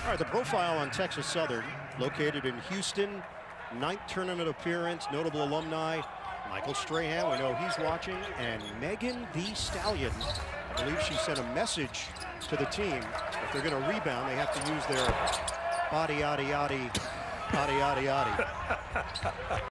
All right, the profile on Texas Southern, located in Houston, 9th tournament appearance, notable alumni. Michael Strahan, we know he's watching, and Megan the Stallion. I believe she sent a message to the team. If they're going to rebound, they have to use their body, yaddy, yaddy, yaddy, yaddy, yaddy.